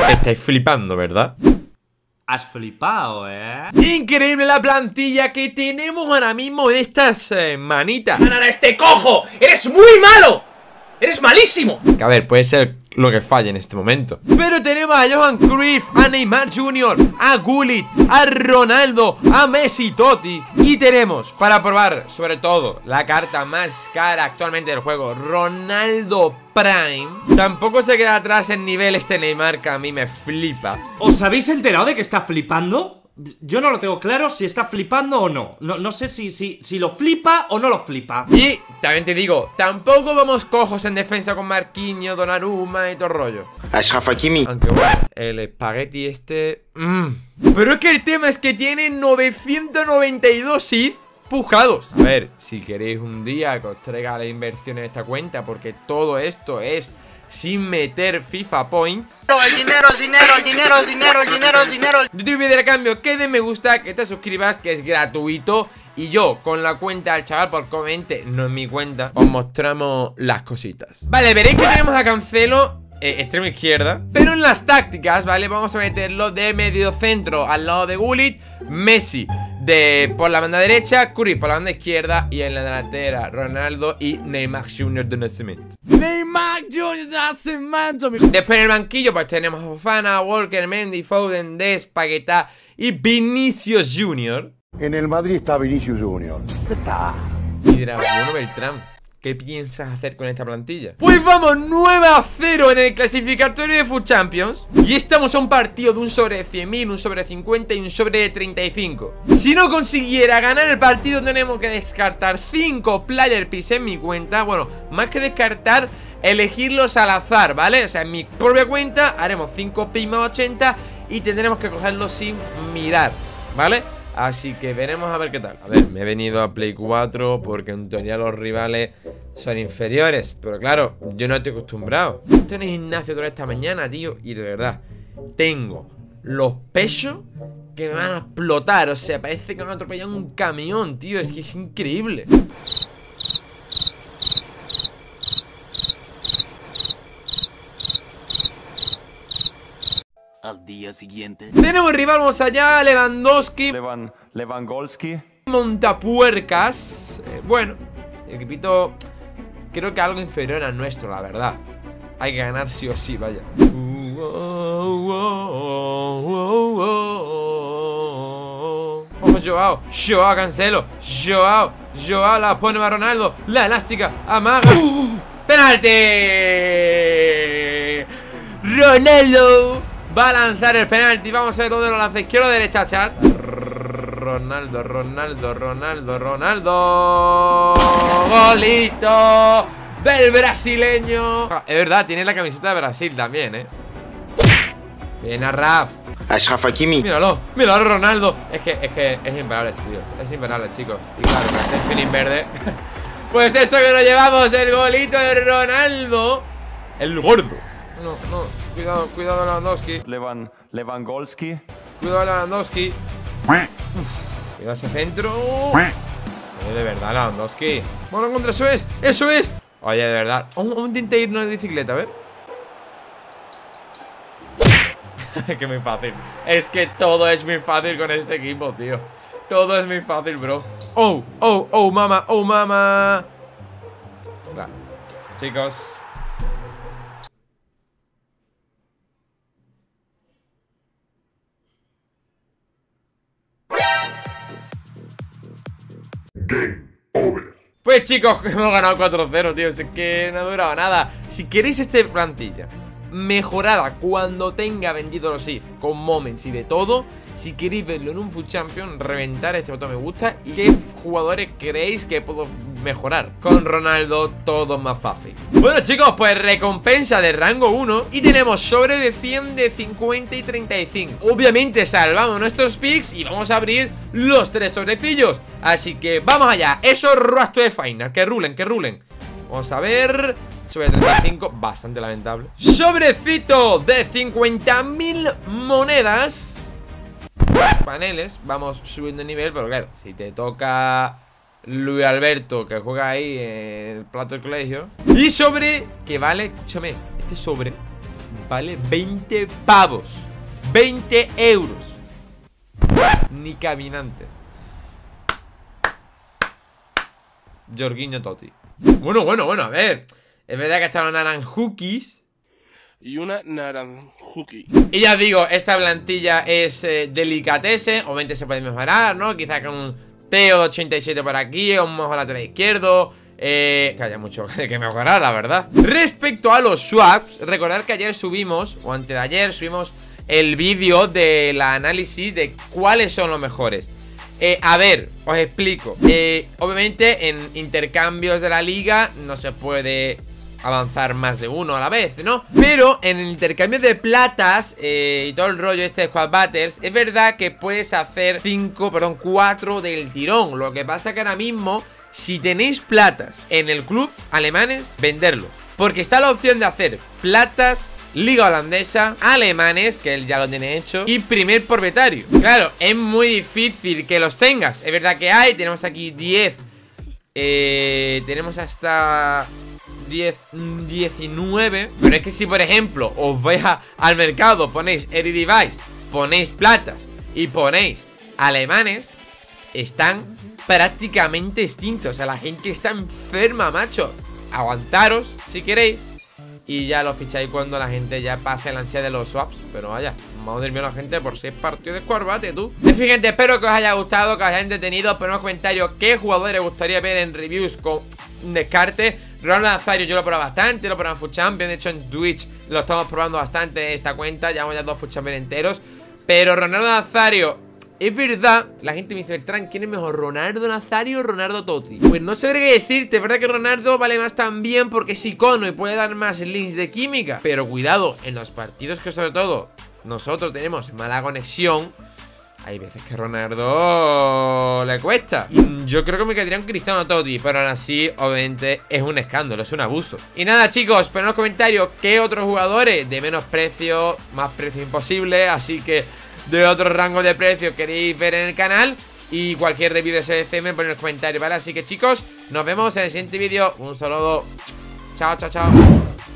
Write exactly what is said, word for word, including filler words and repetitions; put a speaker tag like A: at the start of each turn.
A: Estáis flipando, ¿verdad?
B: Has flipado, ¿eh?
A: Increíble la plantilla que tenemos ahora mismo en estas eh, manitas.
B: ¡Ganar a este cojo! ¡Eres muy malo! ¡Eres malísimo!
A: Que a ver, puede ser lo que falle en este momento. Pero tenemos a Johan Cruyff, a Neymar junior, a Gullit, a Ronaldo, a Messi Totti. Y tenemos, para probar, sobre todo, la carta más cara actualmente del juego, Ronaldo Prime. Tampoco se queda atrás en nivel este Neymar, que a mí me flipa.
B: ¿Os habéis enterado de que está flipando? Yo no lo tengo claro si está flipando o no. No, no sé si, si, si lo flipa o no lo flipa.
A: Y también te digo, tampoco vamos cojos en defensa con Marquinhos, Donnarumma y todo el rollo.
C: Achraf Hakimi.
A: Aunque bueno, el espagueti este... Mm. Pero es que el tema es que tiene novecientos noventa y dos I F pujados. A ver, si queréis un día que os traiga la inversión en esta cuenta, porque todo esto es sin meter FIFA Points.
C: El dinero, el dinero, el dinero, el dinero, el dinero, el dinero.
A: Yo te voy a pedir a cambio que de me gusta, que te suscribas, que es gratuito. Y yo, con la cuenta del chaval por comente, no en mi cuenta, os mostramos las cositas. Vale, veréis que tenemos a Cancelo eh, extremo izquierda, pero en las tácticas, ¿vale? Vamos a meterlo de medio centro al lado de Gullit, Messi de por la banda derecha, Cruyff por la banda izquierda y en la delantera Ronaldo y Neymar junior de nacimiento.
B: Neymar junior de nacimiento.
A: Después en el banquillo pues tenemos a Fofana, Walker, Mendy, Foden, Des, Paquetá y Vinicius junior
D: En el Madrid está Vinicius junior Está.
A: Y dirá, bueno, Beltrán, ¿qué piensas hacer con esta plantilla? Pues vamos, nueve a cero en el clasificatorio de Food Champions. Y estamos a un partido de un sobre cien mil, un sobre cincuenta y un sobre treinta y cinco. Si no consiguiera ganar el partido, tenemos que descartar cinco player picks en mi cuenta. Bueno, más que descartar, elegirlos al azar, ¿vale? O sea, en mi propia cuenta haremos cinco picks más ochenta y tendremos que cogerlos sin mirar, ¿vale? Así que veremos a ver qué tal. A ver, me he venido a Play cuatro porque en teoría los rivales son inferiores. Pero claro, yo no estoy acostumbrado. Estoy en el gimnasio toda esta mañana, tío. Y de verdad, tengo los pechos que me van a explotar. O sea, parece que me han atropellado un camión, tío. Es que es increíble.
E: Al día siguiente.
A: Tenemos rival, vamos allá, Lewandowski,
F: Levan, Lewandowski.
A: Montapuercas. eh, Bueno, el equipito creo que algo inferior al nuestro, la verdad. Hay que ganar sí o sí, vaya. Ojo, Joao, Joao Cancelo, Joao, Joao la pone a Ronaldo, la elástica, amaga. ¡Penalti! Ronaldo va a lanzar el penalti. Vamos a ver dónde lo lanza. Izquierda o derecha, chat. Ronaldo, Ronaldo, Ronaldo, Ronaldo. Golito del brasileño. Ah, es verdad, tiene la camiseta de Brasil también, eh. Bien a Raf.
C: Achraf Hakimi.
A: Míralo, míralo Ronaldo. Es que, es que es imparable, tío. Es imparable, chicos. Y claro, con este feeling verde. Pues esto que nos llevamos, el golito de Ronaldo. El gordo. No, no, cuidado, cuidado Lewandowski.
F: Levan, Lewandowski.
A: Cuidado Lewandowski. Cuidado ese centro. Oye, de verdad, Lewandowski. Bueno, contra eso es, eso es. Oye, de verdad. Vamos a intentar irnos de bicicleta, a ver. Es que muy fácil. Es que todo es muy fácil con este equipo, tío. Todo es muy fácil, bro. Oh, oh, oh, mama, oh, mama. Vale. Chicos.
D: Game over.
A: Pues chicos, hemos ganado cuatro cero, tío. Es que no ha durado nada. Si queréis esta plantilla mejorada cuando tenga vendido los I F con moments y de todo, si queréis verlo en un Food Champion, reventar este botón me gusta. ¿Y qué jugadores creéis que puedo mejorar? Con Ronaldo todo más fácil. Bueno chicos, pues recompensa de rango uno. Y tenemos sobre de cien, de cincuenta y treinta y cinco. Obviamente salvamos nuestros picks y vamos a abrir los tres sobrecillos. Así que vamos allá. Eso rastro de final. Que rulen, que rulen. Vamos a ver. Sobre treinta y cinco, bastante lamentable. Sobrecito de cincuenta mil monedas. Paneles, vamos subiendo el nivel. Pero claro, si te toca Luis Alberto, que juega ahí en el plato del colegio. Y sobre, que vale, escúchame, este sobre vale veinte pavos. veinte euros. Ni caminante. Jorginho Totti. Bueno, bueno, bueno, a ver. Es verdad que están los naranjukis
E: y una naranjuki.
A: Y ya os digo, esta plantilla es eh, delicatese. Obviamente se puede mejorar, ¿no? Quizás con un Teo ochenta y siete por aquí, un mejor lateral izquierdo. Eh, que haya mucho que mejorar, la verdad. Respecto a los swaps, recordad que ayer subimos, o antes de ayer, subimos el vídeo del análisis de cuáles son los mejores. Eh, a ver, os explico. eh, Obviamente en intercambios de la liga no se puede avanzar más de uno a la vez, ¿no? Pero en el intercambio de platas eh, y todo el rollo este de Squad Battles, es verdad que puedes hacer cinco, perdón, cuatro del tirón. Lo que pasa que ahora mismo, si tenéis platas en el club alemanes, venderlo, porque está la opción de hacer platas liga holandesa, alemanes, que él ya lo tiene hecho, y primer propietario. Claro, es muy difícil que los tengas. Es verdad que hay, tenemos aquí diez, eh, tenemos hasta diez, diecinueve. Pero es que si por ejemplo os vais a, al mercado, ponéis Eredivisie, ponéis platas y ponéis alemanes, están prácticamente extintos. O sea, la gente está enferma, macho. Aguantaros si queréis y ya lo ficháis cuando la gente ya pase la ansia de los swaps. Pero vaya, madre mía, la gente por seis partidos de Squad Battle, tú. En fin, gente, espero que os haya gustado, que os haya entretenido. Poned en los comentarios qué jugadores gustaría ver en reviews con descarte. Ronaldo Nazario yo lo he probado bastante, lo he probado en Food Champion. De hecho en Twitch lo estamos probando bastante esta cuenta. Llevamos ya dos Food Champion enteros. Pero Ronaldo Nazario, es verdad, la gente me dice, Beltrán, ¿quién es mejor, Ronaldo Nazario o Ronaldo Totti? Pues no sé qué decirte, es verdad que Ronaldo vale más también porque es icono y puede dar más links de química. Pero cuidado, en los partidos que sobre todo nosotros tenemos mala conexión, hay veces que Ronaldo le cuesta. Y yo creo que me quedaría un Cristiano Totti, pero aún así, obviamente, es un escándalo, es un abuso. Y nada, chicos, poned en los comentarios qué otros jugadores de menos precio, más precio imposible, así que de otro rango de precio queréis ver en el canal. Y cualquier review de S D C me poned en los comentarios, ¿vale? Así que chicos, nos vemos en el siguiente vídeo. Un saludo. Chao, chao, chao.